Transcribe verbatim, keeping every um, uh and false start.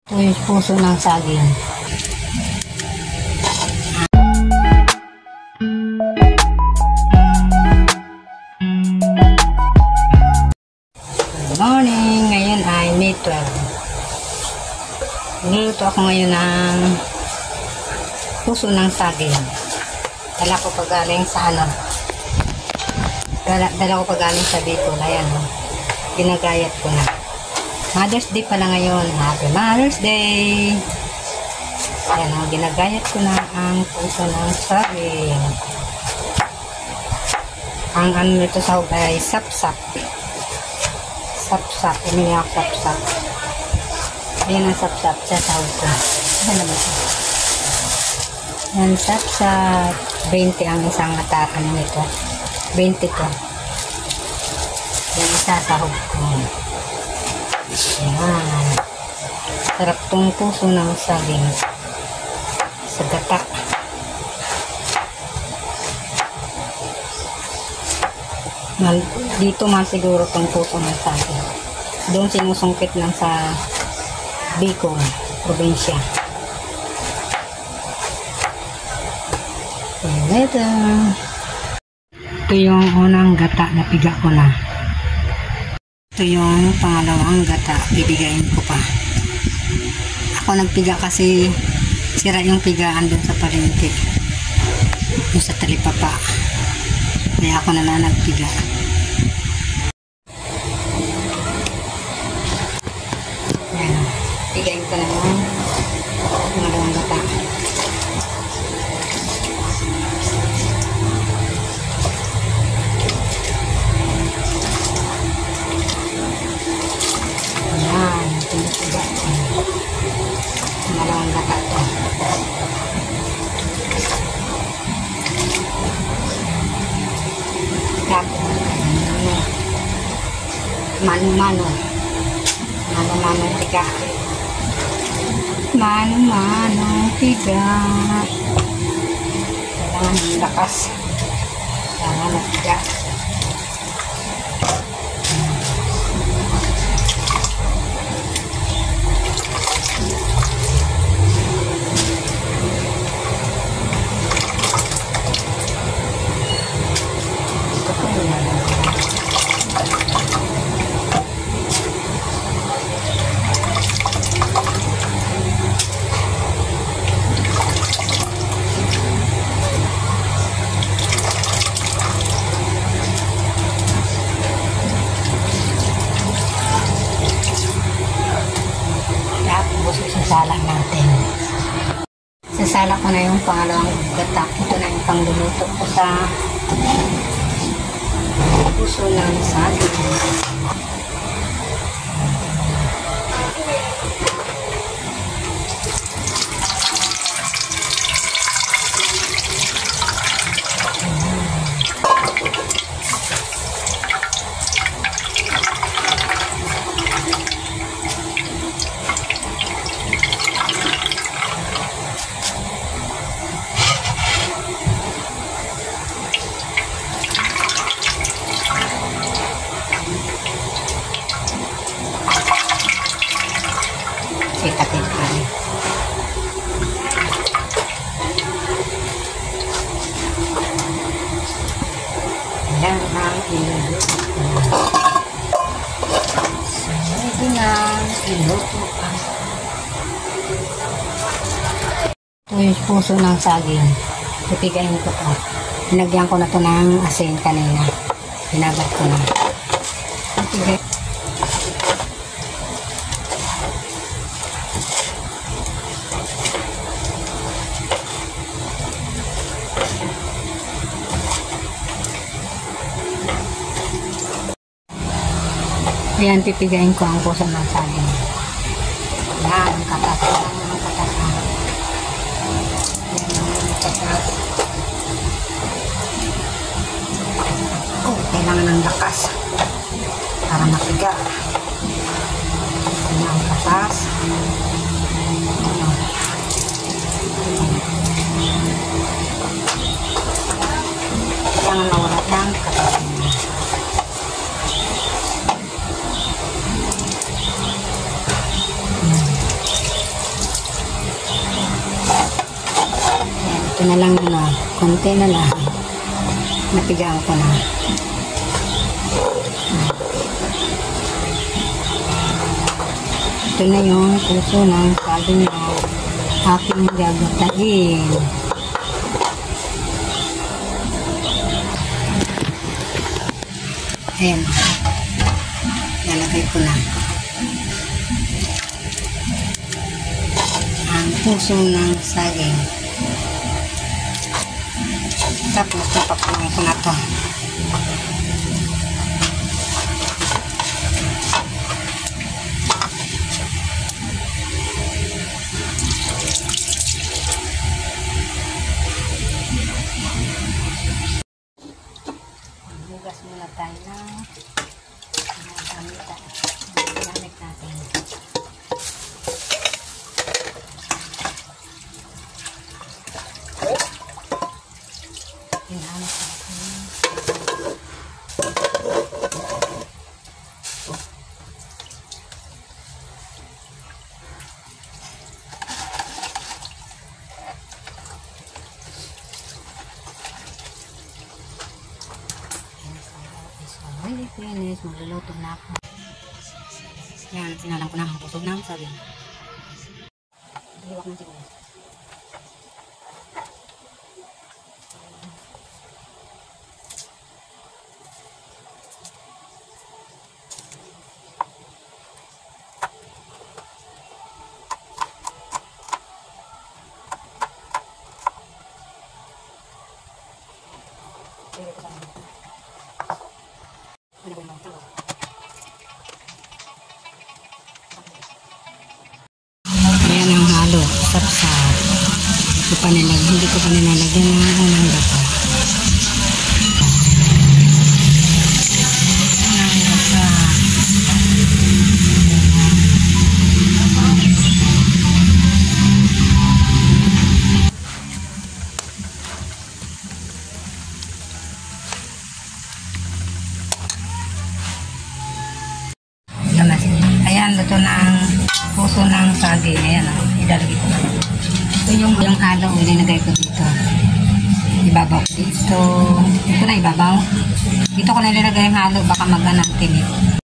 Ito yung puso ng saging. Good morning! Ngayon ay May twelve. Niluto ako ngayon ng puso ng saging. Dala ko pa galing sa ano. Dala, dala ko pa galing sa Bicol. Ayan o. Ginagayat ko na. Mother's Day pala ngayon. Happy Mother's Day! Ayan o. Ginagayat ko na ang puso ng saging. Ang ano nito sa hug ay sap-sap. Sap-sap. Umili ako sap-sap. Ayan ang sap-sap sa sahog ko. Ayan naman siya. Ayan, sap-sap. twenty ang isang atakan nito. twenty to. Ayan, isa sahog ko. Ayan. Sarap tong puso ng saging. Sa gata. Dito man siguro tong puso ng saging. Doon sinusungkit lang sa Bicol, probinsya. Ito. Ito yung unang gata na piga ko na. Ito yung pangalawang gata, bibigayin ko pa. Ako nagpiga kasi sira yung pigaan dun sa palengke. Yung sa talipapa. Kaya ako na lang nagpiga. Ayan. Pigayin ko na lang pangalawang gata. Ayan. Pinipiga ko. Pangalawang gata to. Tapos mano-mano. Mano-mano piga. Mano-mano piga. Kailangan ng lakas. Kailangan ng piga. Sasala natin. Sasala ko na yung pangalawang gata. Ito na yung pangluluto ko sa puso ng saging. Sikatin ko. Ayan ang iluto. Pwede na iluto pa. Ito yung puso ng saging. Ipigayin ko pa. Pinagyan ko na ito ng asin kanina. Pinagat ko na. Ipigayin. Ayan, pipigayin ko ang puso ng saging. Ayan, ang katas. Ayan, ang katas. Ayan, ang katas. Oh, kailangan ng lakas para mapiga. Ayan, ang katas. Kailangan nawala ng katas. Ito na lang yun, oh. Konti na lang. Napigaan ko na. Ito na yung puso ng saging na aking gagatain. Ayan. Lalagay ko na ang puso ng saging. Tapos napakulang ko na to. Hugas muna tayo ng mga gamitan. Gamit natin. Inanap natin. Ay, finish. Magluluto na ako. Yan, sinalang ko na ang puso ng saging. Hiwak ng sibuyas. Ayan ang halo, sapsap. Hindi ko pa nilag, hindi ko pa nilalagyan ng unang gata. Unang gata. Ayan, luto na ang puso ng saging. Ayan, o. Ilalagay ko. Ito yung, yung halo. Ilalagay ko dito. Ibabaw ko dito. Ito na ibabaw. Dito ko na ilalagay yung halo. Baka mag-anang tinip.